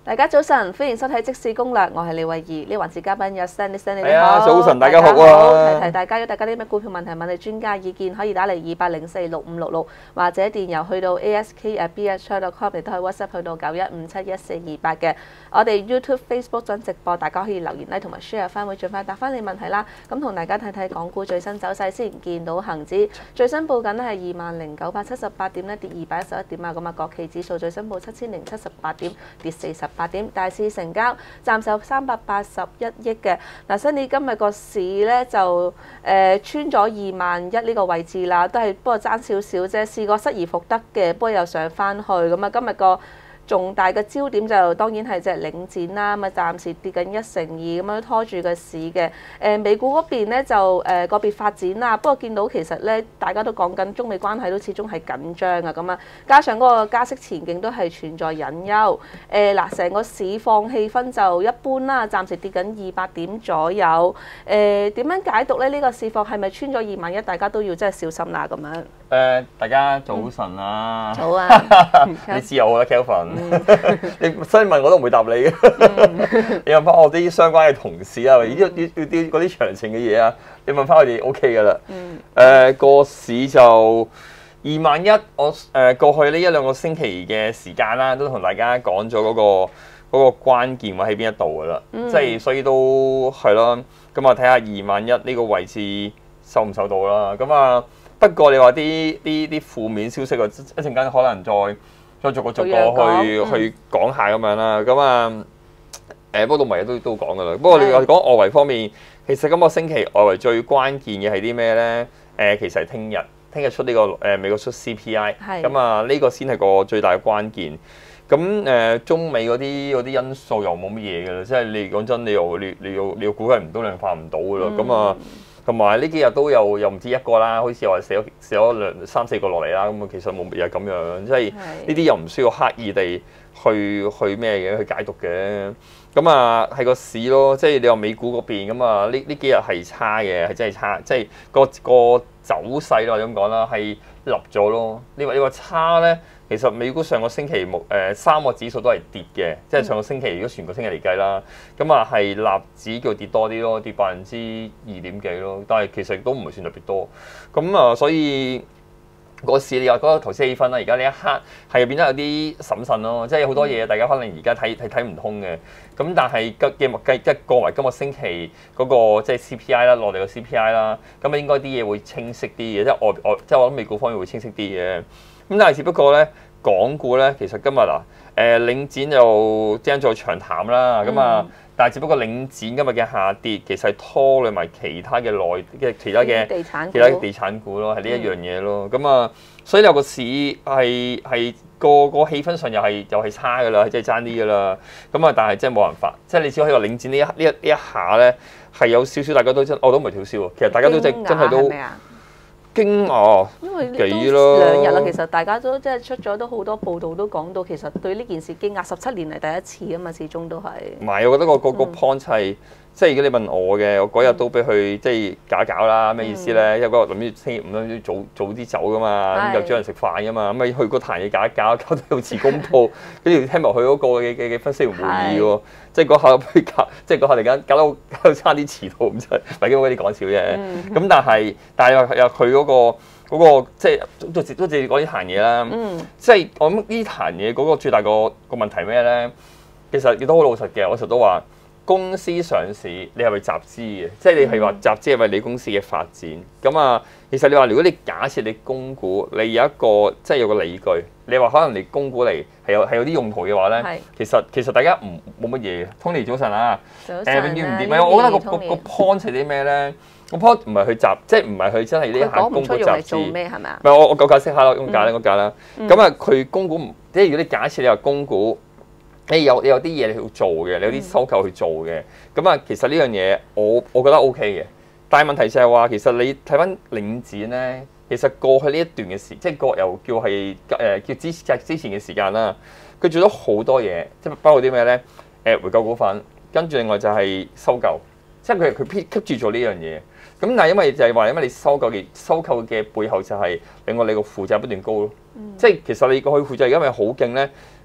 大家早晨，歡迎收睇即市攻略，我係李慧儀。呢環節嘉賓有 Stanley， 你好。 早晨，大家好啊！ 提大家，如果大家啲咩股票問題問你專家意見，可以打嚟28046566，或者電郵去到 ask@bhchat.com， 亦都可以 WhatsApp 去到91571428嘅。我哋 YouTube、Facebook 準直播，大家可以留言咧，同埋 share 翻，會盡快答翻你問題啦。咁同大家睇睇港股最新走勢先，見到恒指最新報緊咧係20,978點咧，跌211點啊。咁啊，國企指數最新報7078點，跌48點。大市成交暫時有381億嘅。嗱，Sunny今日個市咧就穿咗21,000呢個位置啦，都係不過爭少少啫，試過失而復得嘅，不過又上翻去咁啊。今日個重大嘅焦點就當然係隻領展啦，咁啊暫時跌緊1成2咁樣拖住個市嘅。美股嗰邊咧就個別發展啦，不過見到其實咧大家都講緊中美關係都始終係緊張啊，咁啊加上嗰個加息前景都係存在隱憂。嗱，成個市況氣氛就一般啦，暫時跌緊200點左右。點樣解讀咧？呢個市況係咪穿咗21,000？大家都要真係小心啦，咁樣。 大家早晨啊！ 早啊！ 你知我啦 ，Kelvin。你所以問我都唔會答你嘅。你問翻我啲相關嘅同事啊，要啲嗰啲詳情嘅嘢啊，你問翻佢哋 OK 噶啦。個市就21,000，我過去呢1-2個星期嘅時間啦，都同大家講咗嗰個關鍵位喺邊一度噶啦。即係所以都係咯。咁啊，睇下21,000呢個位置收唔收到啦。咁啊。不過你話啲負面消息啊，一陣間可能再逐個去講下咁樣啦。咁啊不過都唔係都講噶啦。不過你話講外圍方面，其實今個星期外圍最關鍵嘅係啲咩咧？其實係聽日出呢個美國出 CPI， 咁啊呢個先係個最大嘅關鍵。咁中美嗰啲因素又冇乜嘢㗎啦，即係你講真，你又估計唔到量化唔到㗎啦。咁啊〜同埋呢幾日都又唔止一個啦，好似話寫咗3-4個落嚟啦，咁啊其實冇又係咁樣，即係呢啲又唔需要刻意地去咩嘅去解讀嘅。咁啊係個市咯，即係你話美股嗰邊咁啊呢幾日係差嘅，係真係差，即係個走勢啦，或者咁講啦，係立咗咯。你話差咧？其實美股上個星期3個指數都係跌嘅，即係上個星期如果全個星期嚟計啦，咁啊係納指叫跌多啲咯，跌2%幾咯，但係其實都唔係算特別多。咁啊，所以個市你話嗰個投資氣氛啦，而家呢一刻係變得有啲審慎咯，即係好多嘢大家可能而家睇唔通嘅。咁但係過埋今個星期嗰個即係 CPI 啦，落嚟個 CPI 啦，咁啊應該啲嘢會清晰啲嘅，即係我覺得美股方面會清晰啲嘅。咁但係只不過咧，港股咧其實今日領展就即係再長談啦，咁啊，但係只不過領展今日嘅下跌，其實係拖累埋其他嘅其他地產股咯，係呢一樣嘢咯。咁啊，所以有個市係個氣氛上又係差㗎啦，即係爭啲㗎啦。咁啊，但係真係冇辦法，即係你只可以話領展呢一下咧係有少少大家都我都唔係跳燒，其實大家都真係都。驚訝， 因為幾咯2日啦，其實大家都即係出咗都好多報道，都講到其實對呢件事驚訝，17年嚟第一次啊嘛，始終都係。 唔係，我覺得個 point 係，即係如果你問我嘅，我嗰日都俾佢即係搞啦，咩意思咧？因為嗰日諗住星期5咧早啲走噶嘛，咁又叫人食飯噶嘛，咁啊去嗰壇嘢搞到好似公佈，跟住聽埋佢嗰個嘅分析員會議喎，即係嗰下即係嗰下突然間搞到差啲遲到咁滯，唔係嗰啲講笑啫。咁但係又佢嗰個即係都自講呢壇嘢啦。即係我諗呢壇嘢嗰個最大個問題咩咧？其實亦都好老實嘅，我成日都話。公司上市，你係咪集資嘅？即係你係話集資係咪你公司嘅發展？咁啊，其實你話如果你假設你供股，你有一個即係有個理據，你話可能你供股嚟係有啲用途嘅話咧，其實大家冇乜嘢嘅。Tony 早晨啊，永遠唔掂。我覺得個 point 係啲咩咧？個 point 唔係去集，即係唔係去真係呢一下供股集資。做咩係咪啊？唔係我解釋下啦，咁解啦。咁啊，佢供股即係如果你假設你話供股。你有啲嘢你要做嘅，你有啲收購去做嘅，咁啊，其實呢樣嘢我覺得 OK 嘅。但係問題就係話，其實你睇翻領展咧，其實過去呢一段嘅時，即係又叫係叫之前嘅時間啦，佢做咗好多嘢，即係包括啲咩咧？回購股份，跟住另外就係收購，即係佢 keep 住做呢樣嘢。咁但係因為你收購嘅背後就係令我你個負債不斷高咯。即係其實你過去負債而家咪好勁咧。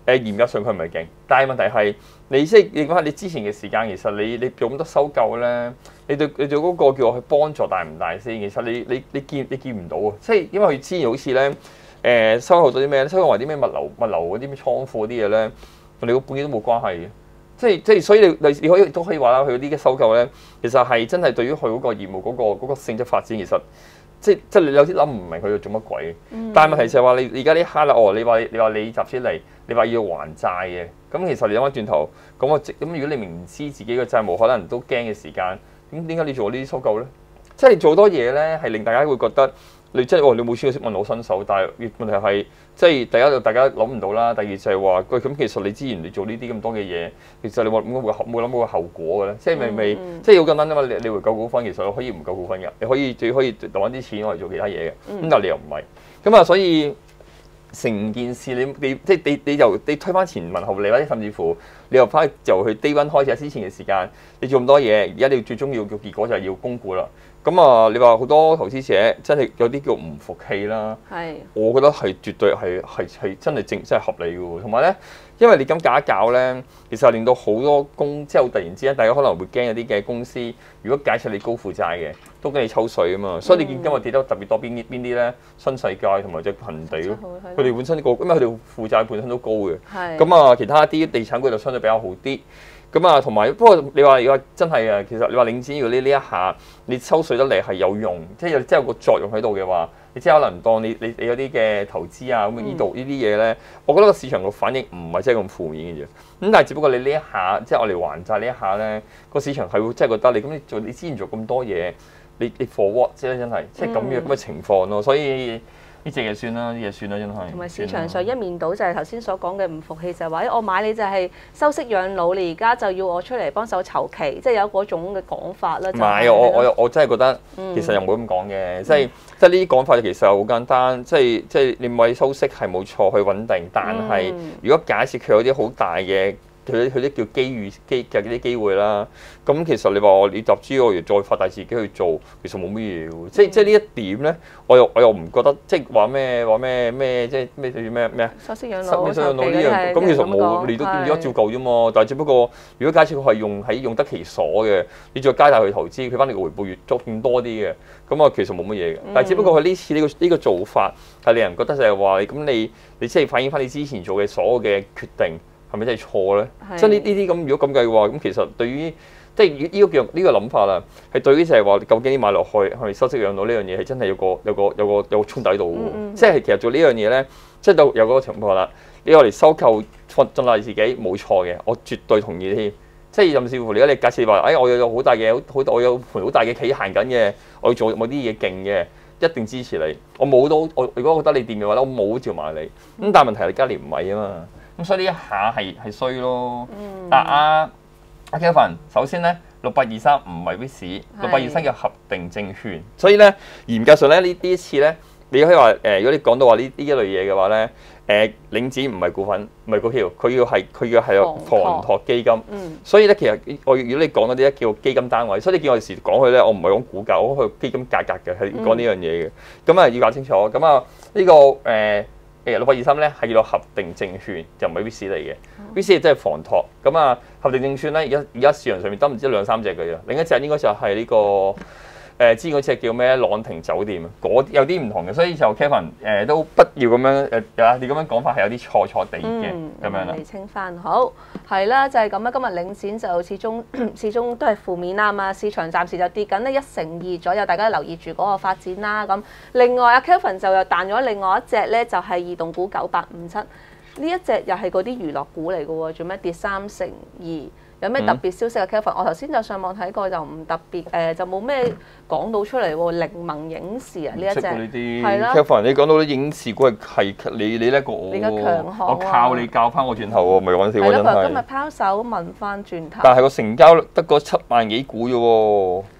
嚴格上佢唔係勁，但係問題係你即係你講下你之前嘅時間，其實你做咁多收購咧，你對嗰個叫我去幫助大唔大先？其實你見唔到啊！即係因為佢之前好似咧收購咗啲咩咧，收購埋啲咩物流嗰啲咩倉庫嗰啲嘢咧，同你個本嘢都冇關係嘅。即係所以你都可以話啦，佢嗰啲嘅收購咧，其實係真係對於佢嗰個業務嗰個性質發展，其實即你有啲諗唔明佢做乜鬼。但係問題就係話你而家呢刻啦，你話你集資嚟，你話要還債嘅，咁其實你諗翻轉頭，咁如果你明知自己嘅債務可能都驚嘅時間，咁點解你做呢啲收購咧？即係做多嘢咧，係令大家會覺得。你即係你冇錢去問我新手，但係問題係即係第一大家諗唔到啦，第二就係話喂咁其實你之前你做呢啲咁多嘅嘢，其實你話冇諗過個後果嘅咧，即係未即係好簡單啫嘛！你回購股份其實可以唔夠股份嘅，你可以留翻啲錢攞嚟做其他嘢嘅，咁但係你又唔係，咁啊所以成件事你推翻前文後理，或者甚至乎你又翻由去低溫開始之前嘅時間，你做咁多嘢，而家你最終要嘅結果就係要供股啦。咁啊，你話好多投資者真係有啲叫唔服氣啦，我覺得係絕對係真係真係合理嘅喎。同埋咧，因為你咁搞一搞咧，其實令到好多即係突然之間，大家可能會驚有啲嘅公司，如果假設你高負債嘅，都跟你抽水啊嘛。所以你見今日跌得特別多邊啲咧？新世界同埋隻恒地咯，佢哋本身因為佢哋負債本身都高嘅，咁啊其他啲地產股就相對比較好啲。咁啊，同埋不過你話如果真係啊，其實你話領展如果呢一下你抽水得嚟係有用，即係有個作用喺度嘅話，你即係可能當你有啲嘅投資啊咁呢度呢啲嘢咧，我覺得個市場個反應唔係真係咁負面嘅啫。咁但係只不過你呢一下即係我哋還債呢一下咧，個市場係會真係覺得你之前做咁多嘢，你 for what 啫真係即係咁嘅情況咯，所以。呢隻嘢算啦，呢隻算啦，真係。 同埋市場上一面倒就係頭先所講嘅唔服氣，就係話：我買你就係收息養老，你而家就要我出嚟幫手籌期，即係有嗰種嘅講法啦。唔係， 我真係覺得其實又冇咁講嘅，即係呢啲講法其實好簡單，即係你買收息係冇錯，去穩定，但係如果假設佢有啲好大嘅。佢啲叫嘅啲機會啦，咁其實你話你集資我要再發大自己去做，其實冇乜嘢喎。即係呢一點咧，我又唔覺得即係話咩即係咩收息養老呢樣，咁其實冇，你都而家照舊啫嘛。但係只不過如果假設佢係用得其所嘅，你再加大佢投資，佢翻嚟個回報越足更多啲嘅，咁啊其實冇乜嘢嘅。但係只不過佢呢次呢個做法係令人覺得就係話咁你即係反映翻你之前做嘅所有嘅決定。係咪真係錯咧？即係呢啲咁，如果咁計嘅話，咁其實對於即係呢個諗法啦，係對於就係話究竟你買落去係咪收息養老呢樣嘢係真係有個衝底度喎。即係其實做呢樣嘢咧，即係有嗰個情況啦。你我嚟收購盡賴自己冇錯嘅，我絕對同意添。即係甚至乎，如果你假設話，我有好大嘅我有盤好大嘅企行緊嘅，我要做某啲嘢勁嘅，一定支持你。我冇到如果我覺得你掂嘅話咧，我冇照埋你。咁但係問題係你家年唔係啊嘛。咁所以呢一下係衰咯。但阿 Kelvin 首先咧，6823唔係 VIX，6823叫合訂證券，所以咧嚴格上咧呢一次咧，你可以話如果你講到話呢一類嘢嘅話咧，領展唔係股份，唔係股票，佢要係房託基金。所以咧其實如果你講嗰啲咧叫基金單位，所以你見我哋時講佢咧，我唔係講股價，我講佢基金價格嘅，係講呢樣嘢嘅。咁啊要搞清楚。咁啊呢個6823咧係叫做合訂證券，就唔係 VIX 嚟嘅。VIX 即係房託。咁啊合訂證券咧，而家市場上面得唔知兩三隻嘅啫。另一隻應該就係呢個之前嗰隻叫咩朗廷酒店啊，有啲唔同嘅。所以就 Kelvin 都不要咁樣你咁樣講法係有啲錯地嘅咁樣啦。 釐清翻好係啦，就係咁啦。今日領展就始終都係負面啦嘛，市場暫時就跌緊咧1成2左右，大家留意住嗰個發展啦。咁另外阿 Kelvin 就又彈咗另外一隻咧，就係異動股9857，呢一隻又係嗰啲娛樂股嚟嘅喎，做咩跌3成2？有咩特別消息啊 Kelvin？我頭先就上網睇過，就唔特別就冇咩講到出嚟喎。檸盟影視啊呢一隻係啦 Kelvin 你講到啲影視股係你叻過我， 你嘅強項， 我靠你教翻我轉頭喎，唔係講笑喎真係。 今日拋手問翻轉頭， 但係個成交得嗰7萬幾股啫喎。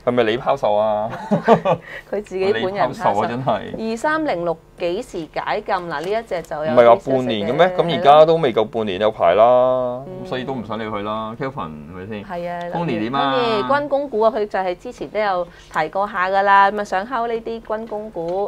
係咪你拋售啊？ 佢自己本人拋售啊，真係。 2306幾時解禁嗱？呢一隻就有唔係話半年嘅咩？咁而家都未夠半年有排啦，咁所以都唔想理佢啦。Kelvin 係咪先？ 係啊 Tony 點啊軍工股啊，佢就係之前都有提過下㗎啦。咁啊想睺呢啲軍工股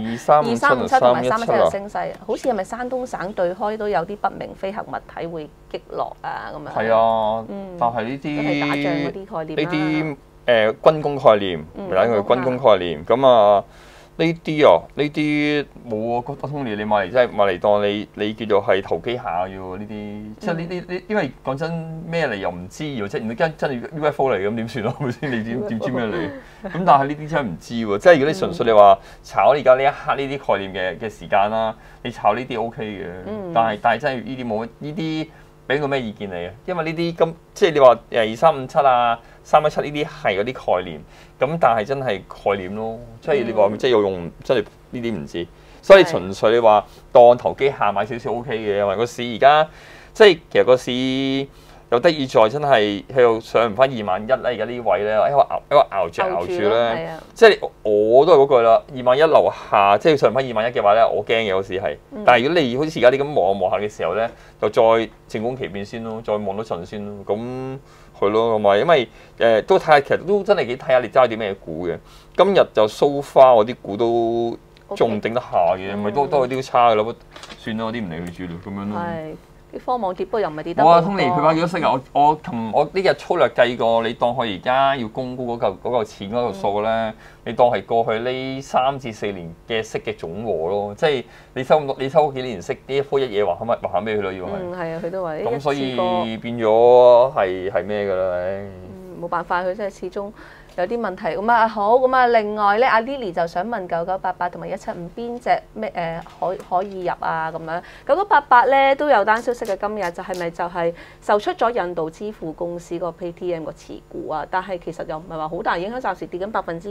2357同埋317嘅升勢，好似係咪山東省對開都有啲不明飛行物體會擊落啊咁樣？ 係啊，但係呢啲打仗嗰啲概念呢啲軍工概念，咪睇佢軍工概念咁啊。呢啲冇啊，阿 Tony 你買嚟真係買嚟當你叫做係投機下嘅喎，呢啲即係呢，因為講真咩嚟又唔知喎，即係如果真係 UFO 嚟咁點算啊？係咪先？你點知咩嚟？咁但係呢啲真係唔知喎，即係如果你純粹你話炒而家呢一刻呢啲概念嘅時間啦，你炒呢啲 OK 嘅，但係真係呢啲冇呢啲俾個咩意見你啊？因為呢啲咁即係你話2357啊。317呢啲係嗰啲概念，咁但係真係概念咯，即係你話即係有用，真係呢啲唔知，所以純粹你話當投機下買少少 OK 嘅，因為個市而家即係其實個市有得意在真係喺度上唔翻21000啦，而家呢位咧，因為熬住咧，即係我都係嗰句啦，21000樓下即係上唔翻21000嘅話咧，我驚嘅有時係，但係如果你好似而家你咁望下嘅時候咧，就再靜觀其變先咯，再望多陣先咯，咁。係咯，同埋因為都睇下，其實都真係幾睇下你揸啲咩股嘅。今日就 so far 我啲股都仲頂得下嘅，咪都係啲差嘅咯。算啦，我啲唔理佢住啦，咁樣咯。 係啲科網跌，不過又唔係跌得。 哇 ，Tony 佢話幾多息啊？我呢日粗略計過，你當佢而家要供股嗰嚿錢嗰個數咧，你當係過去呢3至4年嘅息嘅總和咯。即係你收幾年息，呢一科一嘢還翻俾佢咯，要係。 係啊，佢都話。 咁所以變咗係咩㗎啦？唉。 冇辦法，佢真係始終有啲問題。咁啊好，咁啊另外咧，阿 Lily 就想問9988同埋175邊隻咩可以入啊咁樣？9988咧都有單消息嘅，今日就係咪就係售出咗印度支付公司個 Paytm 個持股啊？但係其實又唔係話好大影響，暫時跌緊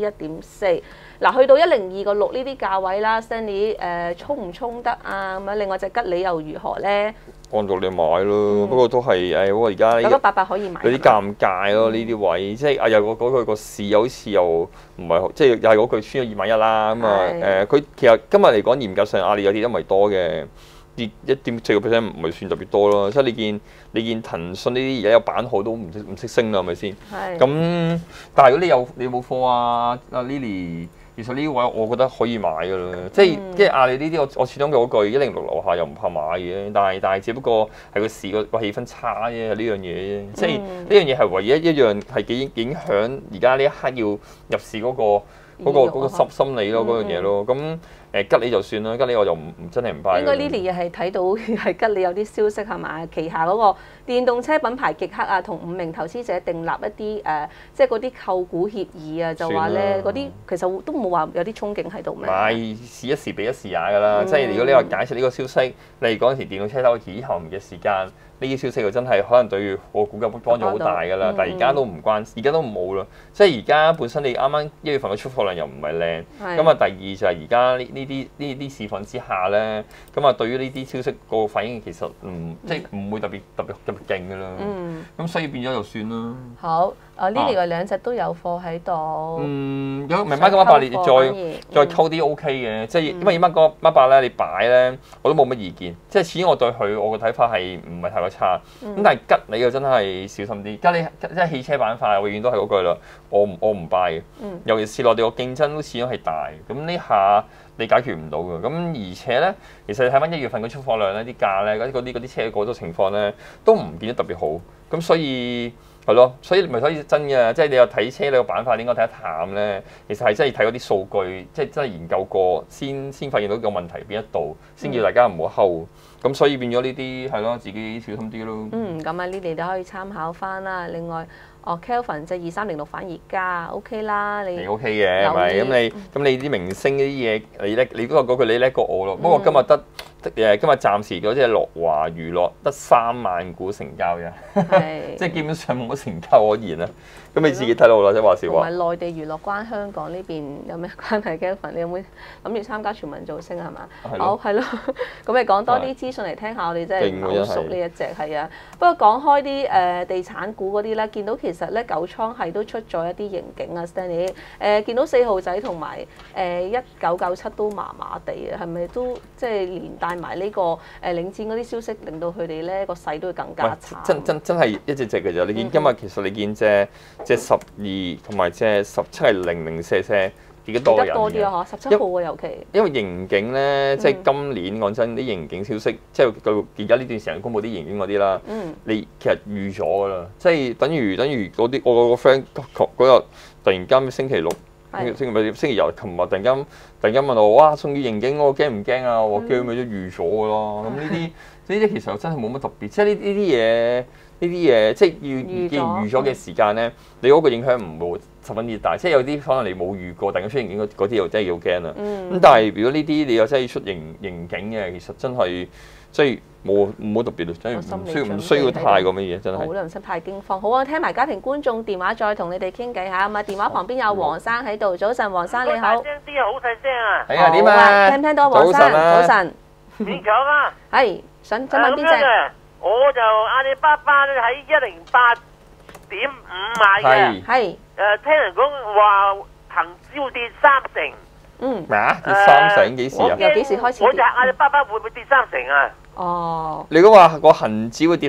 1.4%。嗱，去到102.6呢啲價位啦 ，Stanley 衝唔衝得啊？咁樣另外隻吉利又如何咧？ 幫助你買咯，不過都係不過而家 9988可以買。有啲尷尬咯，呢啲位即係又嗰句個市好似又唔係，即係又係嗰句穿咗21000啦咁啊佢其實今日嚟講嚴格上阿里有跌得唔係多嘅，跌1.4%唔係算特別多咯。即係你見騰訊呢啲而家有版號都唔識升啦，係咪先？係。咁但係如果你有冇貨啊？阿 Lily。其實呢位我覺得可以買㗎啦，即係阿里呢啲我始終嗰句106樓下又唔怕買嘅，但係只不過係個市個氣氛差啫，呢樣嘢啫，即係呢樣嘢係唯一一樣係幾影響而家呢一刻要入市嗰個心理咯，嗰樣嘢咯，咁吉利就算啦，吉利我就真係唔 buy。應該 Lily 又係睇到係吉利有啲消息係嘛？旗下嗰個電動車品牌極氪啊，同5名投資者訂立一啲即係嗰啲購股協議啊，就話咧嗰啲其實都冇話有啲憧憬喺度咩？ 買試一時比一時也㗎啦，即係如果你話解釋呢個消息，例如嗰陣時電動車收以後嘅時間。呢啲消息就真係可能對我股價幫助好大㗎啦，但係而家都唔關，而家都冇啦。即係而家本身你啱啱1月份嘅出貨量又唔係靚，咁啊第二就係而家呢啲市況之下咧，咁啊對於呢啲消息個反應其實即係唔會特別勁㗎啦。咁所以變咗就算啦。好， Lily 嘅2隻都有貨喺度。 有明碼918你再溝啲 OK 嘅，即係因為218咧你擺咧我都冇乜意見，即係始終我對佢我嘅睇法係唔係太過差，咁但係吉利就真係小心啲。吉利即係汽車板塊，永遠都係嗰句啦，我唔 buy 嘅。尤其是內地個競爭都始終係大，咁呢下你解決唔到嘅。咁而且咧，其實你睇翻1月份嘅出貨量咧，啲價咧，嗰啲車嗰種情況咧，都唔見得特別好。咁所以係咯，所以真嘅，即係你有睇車你個板塊應該睇得淡咧。其實係真係睇嗰啲數據，即係真係研究過先發現到個問題邊一度，先叫大家唔好睺。咁所以變咗呢啲係咯，自己小心啲咯。 咁啊，呢啲都可以參考翻啦。另外，Kelvin 即係2306反而加 OK 啦，你 OK 嘅係咪？咁你啲明星嗰啲嘢，你嗰句你叻過我咯。不過今日暫時嗰隻樂華娛樂得3萬股成交嘅，即係基本上冇乜成交可言啦。咁你自己睇到啦，即係話時話。同埋內地娛樂關香港呢邊有咩關係 ？Kelvin，你有冇諗住參加全民造星係嘛？好係咯，咁你講多啲資訊嚟聽下，我哋真係唔係好熟呢一隻係啊。不過講開啲地產股嗰啲咧，見到其其實咧九倉係都出咗一啲盈警啊 ，Stanley 見到4號仔同埋1997都麻麻地啊，係咪都即係連帶埋呢個領展嗰啲消息，令到佢哋咧個勢都會更加差？ 真係一隻隻嘅啫。你見今日其實你見隻12同埋隻17係零舍跌得多人嘅。 多啲啊！嗬，17號啊尤其。因為盈警咧，即係今年講真啲盈警消息，即係佢而家呢段時間公佈啲盈警嗰啲啦。你其實預咗㗎啦，即係等於嗰啲我個 friend 嗰日突然間星期六。星期日、琴日突然間問我，哇！送啲盈警，我驚唔驚啊？我驚咪都預咗㗎咯。咁呢啲其實真係冇乜特別，即係呢啲嘢，即係既然預咗嘅時間咧，你嗰個影響唔會十分之大。即係有啲可能你冇預過，突然間出盈警嗰啲又真係要驚啦。咁但係如果呢啲你又真係出盈警嘅，其實真係即係冇特別咯，真係唔需要太過乜嘢，真係。 好啦，唔使太驚慌。好啊，聽埋家庭觀眾電話，再同你哋傾偈下。咁啊，電話旁邊有黃生喺度。早晨，黃生你好。 大聲啲啊，好細聲啊！ 係啊，點啊？ 聽唔聽到黃生？早晨。 勉強啊！ 係想問邊隻？ 我就阿里巴巴咧喺108.5買嘅。係。聽人講話恒指會跌30%。 咩啊？跌30%幾時啊？ 由幾時開始跌？ 我隻阿里巴巴會唔會跌30%啊？ 哦。 你講話個恒指會跌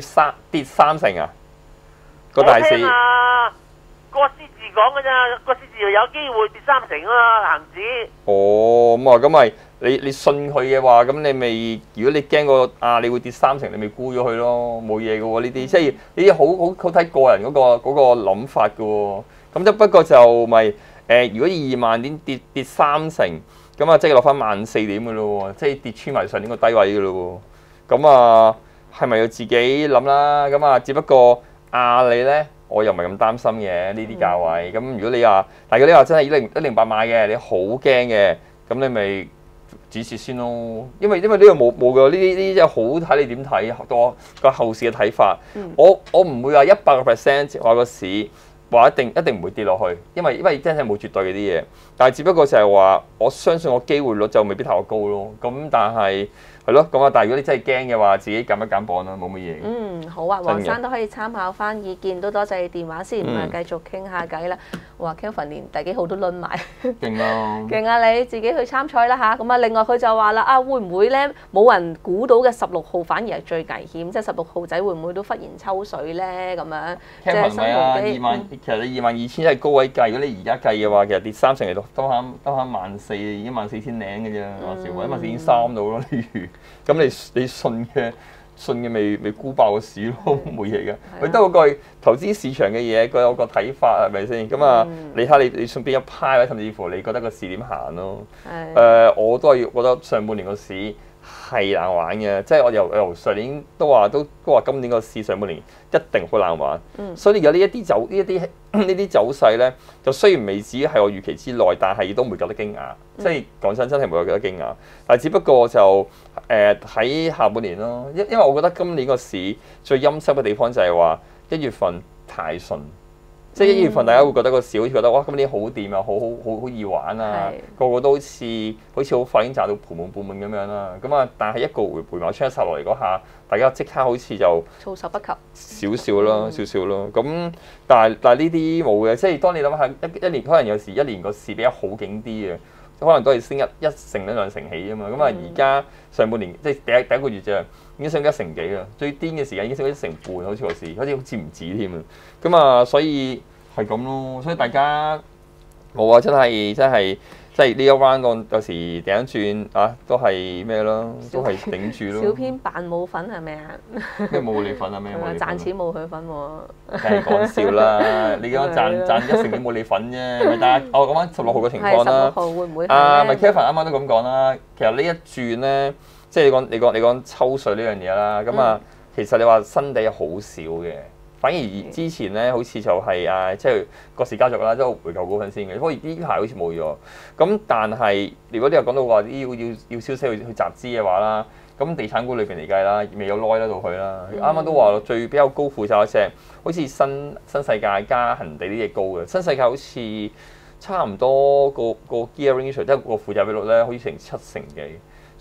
30%啊？個大市。 個獅字講㗎咋，個獅字有機會跌30%啊，恒指。 哦，咁咪你信佢嘅話，咁你咪如果你驚你會跌30%，你咪沽咗佢咯，冇嘢嘅喎呢啲，即係呢啲好睇個人嗰個諗法嘅喎。咁不過就咪如果2萬點跌30%，咁啊即係落翻14,000點嘅咯喎，即係跌穿埋上年個低位嘅咯喎。咁啊係咪要自己諗啦？咁啊只不過阿里咧。我又唔係咁擔心嘅呢啲價位，咁如果你話，但係如果你話真係108買嘅，你好驚嘅，咁你咪止蝕先咯。因為呢個冇嘅，呢啲真係好睇你點睇個後市嘅睇法。我唔會話100% 話個市話一定唔會跌落去，因為真係冇絕對嘅啲嘢。但係只不過就係話，我相信個機會率就未必太高咯。咁但係。係咯，咁啊！但係如果你真係驚嘅話，自己減一減磅啦，冇乜嘢。 好啊，黃生都可以參考翻意見，都多謝你電話先，咁啊繼續傾下偈啦。哇 Kelvin 連第幾號都論埋， 勁啊！ 勁啊！你自己去參賽啦嚇。咁啊，另外佢就話啦，會唔會咧冇人估到嘅16號反而係最危險？即係16號仔會唔會都忽然抽水咧？咁樣。 Kelvin 唔係啊，2萬，其實你22,000係高位計，如果你而家計嘅話，其實跌30%嚟到都啱14,000，已經14,000零嘅啫，話時或者14,300到咯，例如。咁你信嘅未沽爆個市咯，冇嘢嘅。佢得嗰個投資市場嘅嘢，佢有個睇法係咪先？咁啊，你睇下你信邊一派咧，甚至乎你覺得個市點行咯？我都係覺得上半年個市係難玩嘅，即係我由上年都話今年個市上半年一定好難玩。所以而家呢一啲走勢咧，就雖然未至於係我預期之內，但係亦都唔會覺得驚訝。即係講真係唔會覺得驚訝。但係只不過就喺下半年咯，因為我覺得今年個市最陰濕嘅地方就係話1月份太順。即係1月份，大家會覺得個市好似覺得哇，今年好掂啊，好易玩啊，個個都好似好快已經賺到盆滿缽滿咁樣啦。咁啊，但係一個回馬槍殺落嚟嗰下，大家即刻好似就措手不及少少咯。咁但係呢啲冇嘅，即係當你諗下一年，可能有時一年個市比較好景啲嘅，可能都係升一成兩成起啊嘛。咁啊，而家上半年即係第一個月啫，已經升咗1成幾啦。最癲嘅時間已經升咗1成半，好似個市，好似唔止添啊。咁啊，所以係咁咯。所以大家冇啊，真係呢一彎有時頂轉啊，都係咩咯，都係頂住咯。 小編扮冇份係咪啊？ 咩冇你份啊？咩冇你份？ 賺錢冇佢份喎。 梗係講笑啦！你而家賺1成都冇你份啫。咪但係我講翻16號嘅情況啦。 16號會唔會？ 咪 Kevin 啱啱都咁講啦。其實呢一轉咧，即係你講抽水呢樣嘢啦。咁啊，其實你話新地好少嘅。反而之前咧，好似就係即係郭氏家族啦，都回購股份先嘅。不過呢排好似冇咗。咁但係如果你又講到話要消息去集資嘅話啦，咁地產股裏邊嚟計啦，未有耐得到佢啦。啱啱都話最比較高負債嗰隻，好似新世界加恒地呢隻高嘅。新世界好似差唔多個 gearing ratio，即係個負債比率咧，好似成7成幾。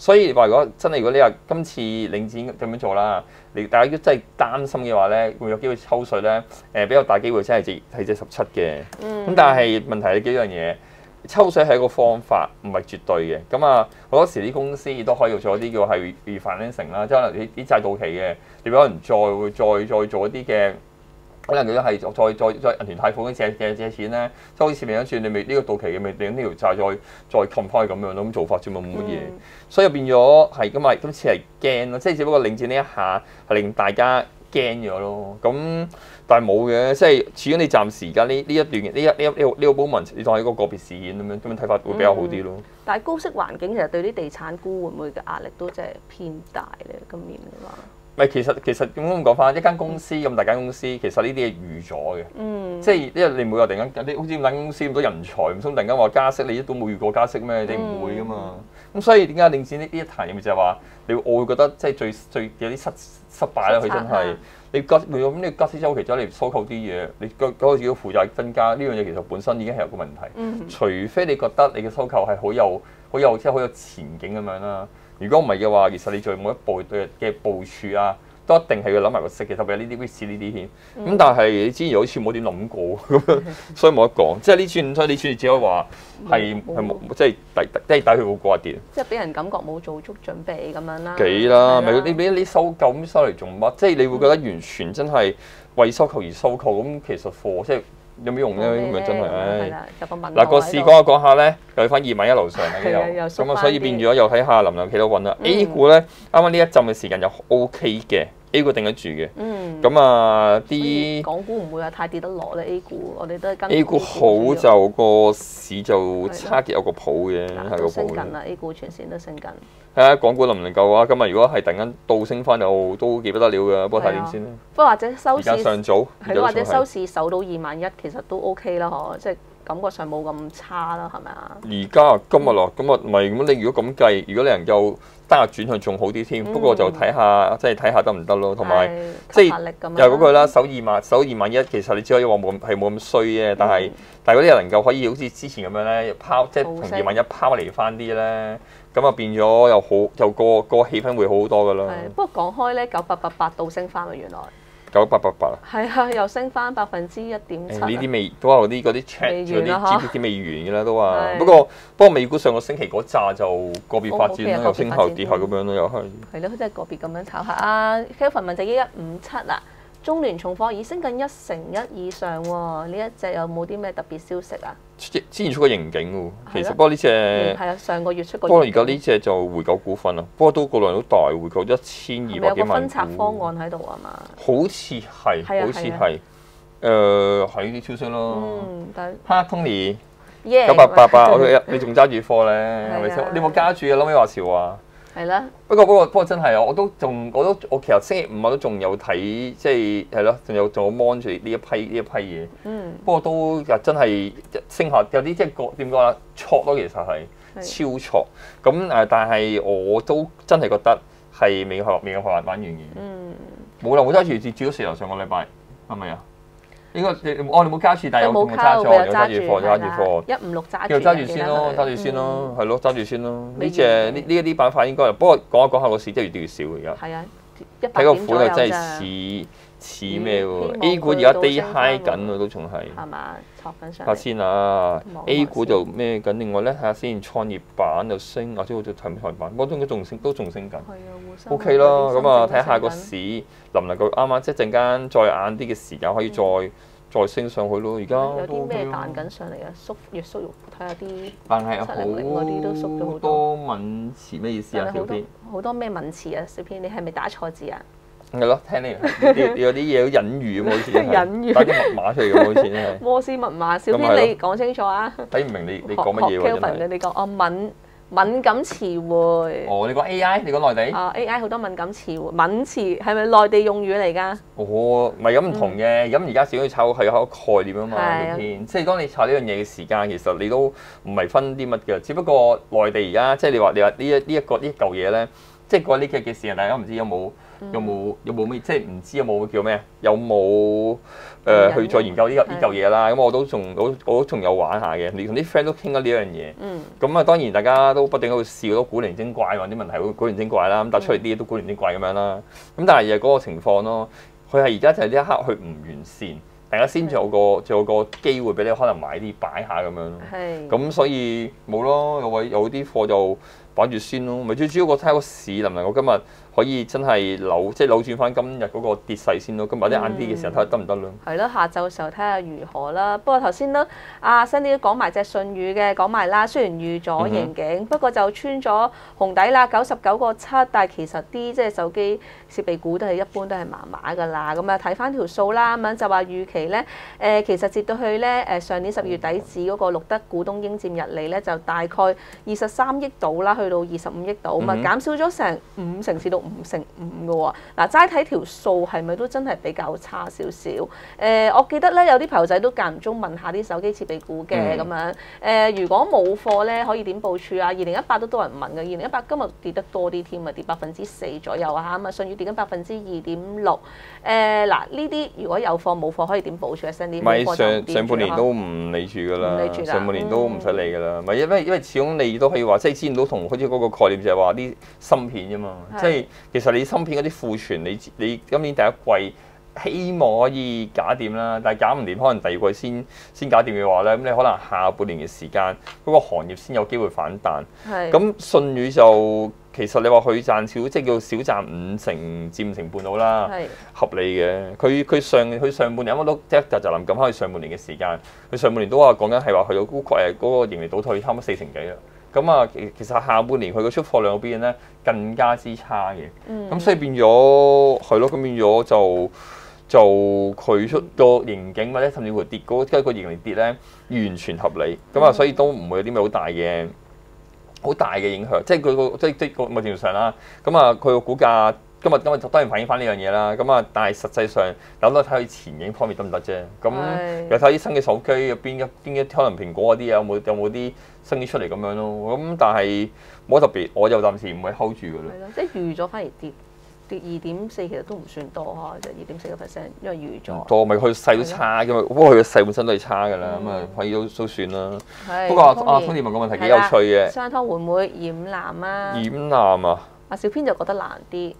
所以話如果你話今次領展咁樣做啦，大家都真係擔心嘅話咧，會有機會抽水咧，比較大機會真係借17嘅。咁但係問題係幾樣嘢，抽水係一個方法，唔係絕對嘅。咁啊，好多時啲公司亦都可以做一啲叫係 refinancing 啦，即係可能啲債到期嘅，你可能再做一啲嘅。可能佢都係再銀團貸款借錢咧，即係好似另一轉，你未呢個到期嘅，咪另呢條債再冚翻去咁樣咯，咁做法啫嘛，冇乜嘢。所以變咗係咁啊，今次係驚咯，即係只不過領展呢一下係令大家驚咗咯。咁但係冇嘅，即係始終你暫時而家呢一段呢個 moment， 你當係一個個別事件咁樣睇法會比較好啲咯。 但係高息環境其實對啲地產股會唔會嘅壓力都即係偏大咧？今年嘅話。 咪其實咁講翻，一間公司咁大間公司，其實呢啲係預咗嘅，即係因為你唔會話突然間有啲好似咁大間公司咁多人才，唔通突然間話加息，你都冇遇過加息咩？你唔會噶嘛。咁所以點解領展呢一壇嘢咪就係話，我會覺得即係最有啲失敗啦。佢真係你加息週期咗，你收購啲嘢，你嗰個自己負債增加，呢樣嘢其實本身已經係有個問題。除非你覺得你嘅收購係好有前景咁樣啦。如果唔係嘅話，其實你做每一步嘅部署啊，都一定係要諗埋個息嘅，特別係呢啲 risk 呢啲添。咁但係你之前好似冇點諗過咁樣，所以冇得講。即係呢串只可以話係冇，即係抵佢好過一啲。 即係俾人感覺冇做足準備咁樣啦。 幾啦？咪你俾你收購咁收嚟做乜？即係你會覺得完全真係為收購而收購咁，其實貨即係。有咩用咧？咁咪真係，嗱個市講下咧，又去翻2萬1樓上啦，又咁啊，所以變咗又睇下能唔能企到穩啦。A 股咧，啱啱呢一陣嘅時間又 OK 嘅 ，A 股定得住嘅。咁啊啲港股唔會話太跌得落咧。A 股我哋都係跟 A 股好就個市就差極有個譜嘅，係個譜。 升緊啦 ，A 股全線都升緊。 睇下港股能唔能夠啊？今日如果係突然間倒升翻，又都幾不得了嘅。不過睇點先啦。 不過或者收市上早係咯，或者收市守到2萬1，其實都 OK 啦，嗬，即係感覺上冇咁差啦，係咪啊？ 而家今日咯，咁啊唔係咁。你如果咁計，如果你能夠單日轉向仲好啲添。不過就睇下，即係睇下得唔得咯。同埋即係又嗰句啦，守2萬1，其實你只可以話冇咁衰嘅。但係嗰啲人能夠可以好似之前咁樣咧拋，即係同2萬1拋離翻啲咧。咁啊變咗又好，就個氣氛會好好多噶啦。 係，不過講開咧，9888倒升翻喎，原來。 9888啊。係啊，又升翻1.7%。呢啲未都話嗰啲 check 嗰啲 GPT 未完嘅啦，都話。不過美股上個星期嗰扎就個別發展啦，又升後跌下咁樣咯，又係。係咯，即係個別咁樣炒下。啊 Kelvin 問就1157啦。中聯重貨已升近1成1以上喎，呢一隻有冇啲咩特別消息啊？ 之前出過盈警喎，其實不過呢隻係啊，上個月出過。 不過而家呢隻就回購股份啦，不過都個量都大，回購1200幾萬股。 有個分拆方案喺度啊嘛？ 好似係，好似係，喺啲超升咯。哈 Tony 9888，你仲揸住貨咧？係咪先？你冇加住啊？諗起話潮啊！ 係啦。 不過真係我其實星期5我都仲有睇，即係咯，仲有 mon 住呢一批嘢。不過都真係升下，有啲即係點講啊？錯咯，其實係超錯。咁但係我都真係覺得係未有玩完嘅。冇啦，我揸住至咗4樓上個禮拜，係咪啊？應該你冇加住，但係有揸咗，有揸住貨 156揸住， 揸住先咯，揸住先咯，係咯，揸住先咯。呢一啲板塊應該，不過講下個市真係越跌越少而家。 係啊， 睇個款係真係似咩喎 ？A 股而家 day high 緊喎，都仲係。 係嘛？坐緊上。 睇下先啊 ，A 股就咩緊？另外咧，睇下先，創業板就升，或者好似睇唔睇板，不過都仲升緊。係啊，OK 啦，咁啊，睇下個市能唔能夠啱啱即係陣間再晏啲嘅時間可以再升上去咯。而家有啲咩彈緊上嚟啊？越縮肉，睇下啲。 但係好多敏詞咩意思啊？小編好多咩敏詞啊？小編你係咪打錯字啊？ 係咯，聽你有啲嘢好隱喻咁好似， 隱喻打啲密碼出嚟咁好似咧。 摩斯密碼，小編你講清楚啊！ 睇唔明你講乜嘢喎？真係。 你講敏感詞彙。 哦，你講 AI，你講內地。 AI 好多敏感詞彙，敏詞係咪內地用語嚟㗎？ 哦，唔係咁唔同嘅，咁而家始終要炒係有個概念啊嘛，即係當你炒呢樣嘢嘅時間，其實你都唔係分啲乜嘅，只不過內地而家即係你話呢一嚿嘢咧。 即係過呢幾日嘅時間，大家唔知有冇咩，即係唔知有冇叫咩？有冇去再研究呢嚿嘢啦？咁我都仲有玩下嘅，你同啲 friend 都傾緊呢樣嘢。咁啊，當然大家都不斷喺度笑都古靈精怪，或者啲問題好古靈精怪啦。咁但出嚟啲嘢都古靈精怪咁樣啦。咁但係又係嗰個情況咯。佢係而家就係呢一刻佢唔完善，大家先仲有個機會俾你可能買啲擺下咁樣咯。咁所以冇咯，有啲貨就擺住先咯。咪最主要睇下個市能唔能夠今日可以真係扭轉翻今日嗰個跌勢先咯。咁或者晏啲嘅時候睇下得唔得咯。 係咯，下晝嘅時候睇下如何啦。不過頭先都Sandy都講埋隻舜宇嘅講埋啦。雖然預咗盈警，不過就穿咗紅底啦，99.7，但係其實啲即係手機設備股都係一般都係麻麻㗎啦。咁啊睇翻條數啦，咁樣就話預期咧其實接到去咧上年10月底止嗰個錄得股東應佔溢利咧就大概23億度啦，去到25億度，咁啊減少咗成50%至到5.5%嘅喎。嗱，齋睇條數係咪都真係比較差少少？我記得咧有啲朋友仔都間唔中問下啲手機設備股嘅咁樣。如果冇貨咧，可以點部署啊？2018都多人問嘅，2018今日跌得多啲添啊，跌4%左右啊嚇，咁啊舜宇跌緊2.6%。嗱呢啲如果有貨冇貨可以點部署啊？Sandy， 咪上半年都唔理住㗎啦，上半年都唔使理㗎啦。咪因為始終你都可以話，即係之前都同好似嗰個概念就係話啲芯片啫嘛。即係其實你芯片嗰啲庫存，你今年第一季希望可以搞掂啦，但係搞唔掂，可能第二季先搞掂嘅話咧，咁你可能下半年嘅時間嗰個行業先有機會反彈。咁舜宇就其實你話佢賺少，即係叫少賺佔5成半到啦，合理嘅。佢上半年啱啱都即係就臨撳翻去上半年嘅時間，佢上半年都話講緊係話去到嗰個盈利倒退差唔多40%幾啦。咁啊，其實下半年佢個出貨量嗰邊咧更加之差嘅。咁所以變咗係咯，咁變咗就佢出個盈警或者甚至乎跌嗰個盈利跌咧，完全合理。咁啊，所以都唔會有啲咩好大嘅影響。即係佢個即係個某程度上啦。咁啊，佢個股價今日當然反映翻呢樣嘢啦。咁啊，但係實際上有得睇佢前景方面得唔得啫。咁又睇啲新嘅手機入邊一可能蘋果嗰啲有冇啲新啲出嚟咁樣咯。咁但係冇特別，我就暫時唔會 hold 住㗎啦。 係咯，即係預咗反而跌2.4%，其實都唔算多呵，就2.4%，因為預咗。多咪佢勢都差㗎嘛，不過佢嘅勢本身都係差㗎啦，咁啊可以都算啦。不過Tony問個問題幾有趣嘅。商湯會唔會染藍啊？染藍啊？小編就覺得難啲。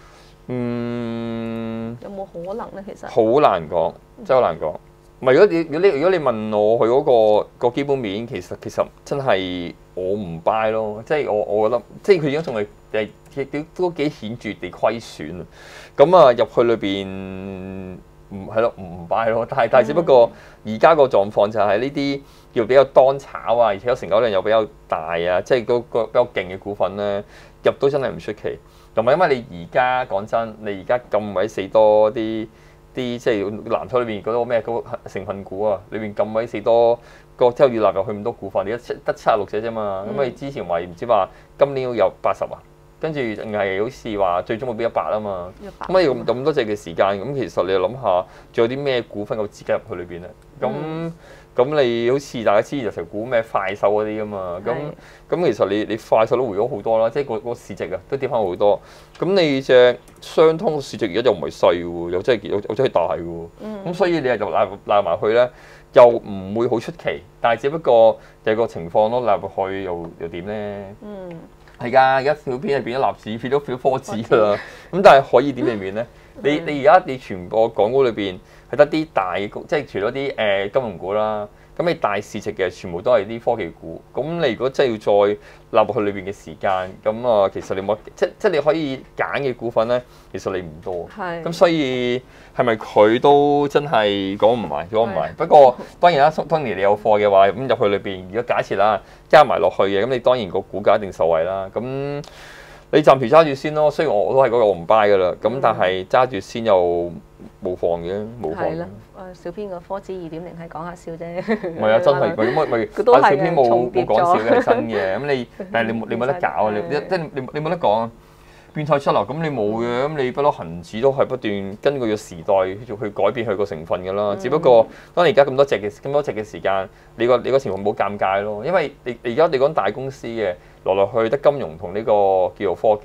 有冇可能咧？其實好難講，真係好難講。唔係如果你問我佢嗰個基本面，其實真係我唔 buy 咯。即係我覺得，即係佢而家仲係都幾顯著地虧損啊。咁啊入去裏邊唔 buy 咯。但係只不過而家個狀況就係呢啲叫比較當炒啊，而且個成交量又比較大啊，即係嗰個比較勁嘅股份咧，入都真係唔出奇。同埋因為你而家講真，你而家咁鬼死多啲即係藍籌裏邊嗰個咩嗰個成分股啊，裏邊咁鬼死多個之後要納入去咁多股份，你得76隻啫嘛。咁你之前話唔知話今年要有80啊，跟住淨係好似話最終目標100啊嘛。咁你用咁多隻嘅時間，咁其實你諗下，仲有啲咩股份有資格入去裏邊咧？咁你好似大家知就成股咩快手嗰啲噶嘛，咁其實你快手都回咗好多啦，即係個市值啊都跌翻好多。咁你隻商湯市值而家又唔係細喎，又真係大嘅喎。咁所以你就納埋去咧，又唔會好出奇，但係只不過有個情況咯，納入去又點咧？係㗎，而家小編係變咗納指，變咗科指㗎啦。咁但係可以點避免咧？你而家你全個港股裏邊係得啲大嘅即係除咗啲金融股啦，咁你大市值嘅全部都係啲科技股。咁你如果真係要再納入去裏邊嘅時間，咁啊其實你冇即你可以揀嘅股份咧，其實你唔多。咁所以係咪佢都真係講唔埋？不過當然啦，當年你有貨嘅話，咁入去裏邊，如果假設啦加埋落去嘅，咁你當然個股價一定受惠啦。咁你暫時揸住先咯，雖然我都係嗰個我唔 buy 噶啦，咁但係揸住先又冇放嘅，冇放。係啦， 小編個科指2.0係講下笑啫。 唔係啊，真係咪小編冇講笑嘅係真嘅。咁但係你冇得搞啊！你冇得講啊！變態出流，咁你冇嘅，咁你不嬲恆指都係不斷根據個時代去改變佢個成分㗎啦。只不過當你而家咁多隻嘅時間，你個情況冇尷尬咯。因為你而家你講大公司嘅來去得金融同呢個叫做科技，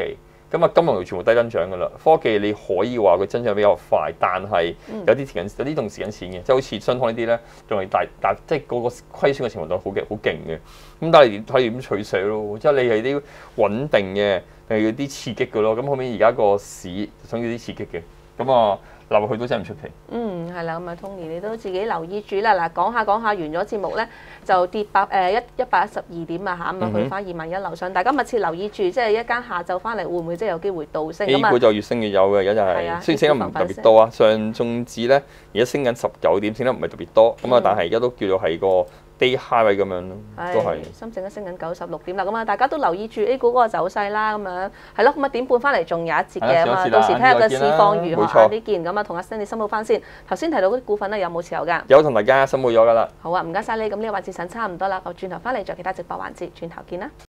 咁啊金融業全部低增長㗎啦。科技你可以話佢增長比較快，但係有啲仲蝕緊錢嘅，即係好似商湯呢啲咧，仲係大即係嗰個虧損嘅情況都好勁嘅。咁但係你睇點取捨咯？即係你係啲穩定嘅，定係要啲刺激嘅咯？咁後面而家個市想要啲刺激嘅，咁啊流入去都真係唔出奇。 係啦，咁啊 Tony 你都自己留意住啦。嗱，講下完咗節目咧，就跌112點啊嚇，咁啊去翻21,000樓上。大家密切留意住，即係一間下晝翻嚟會唔會即係有機會倒升？ A 股就越升越有嘅，而家就係雖然升得唔特別多啊。上證指咧而家升緊19點，升得唔係特別多，咁啊但係而家都叫做係個低 high 位咁樣咯，都係。深證都升緊96點啦，咁啊大家都留意住 A 股嗰個走勢啦，咁樣係咯，咁啊點半翻嚟仲有一節嘅，咁啊到時睇下個市況如何啊呢件，咁啊同阿 Stanley 申報翻先。頭先提到嗰啲股份咧有冇持有㗎？ 有同大家申報咗㗎啦。 好啊，唔該晒你，咁呢個環節上差唔多啦，我轉頭翻嚟再其他直播環節，轉頭見啦。